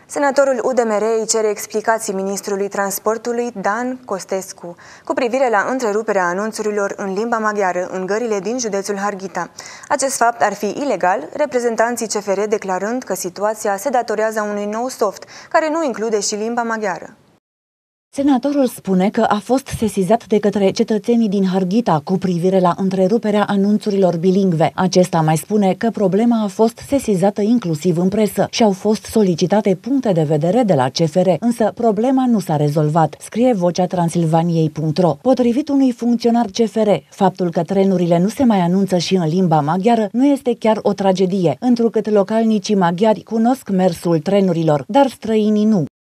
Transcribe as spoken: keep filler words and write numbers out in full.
Senatorul U D M R îi cere explicații ministrului transportului Dan Costescu cu privire la întreruperea anunțurilor în limba maghiară în gările din județul Harghita. Acest fapt ar fi ilegal, reprezentanții C F R declarând că situația se datorează unui nou soft, care nu include și limba maghiară. Senatorul spune că a fost sesizat de către cetățenii din Harghita cu privire la întreruperea anunțurilor bilingve. Acesta mai spune că problema a fost sesizată inclusiv în presă și au fost solicitate puncte de vedere de la C F R, însă problema nu s-a rezolvat, scrie vocea transilvaniei punct ro. Potrivit unui funcționar C F R, faptul că trenurile nu se mai anunță și în limba maghiară nu este chiar o tragedie, întrucât localnicii maghiari cunosc mersul trenurilor, dar străinii nu.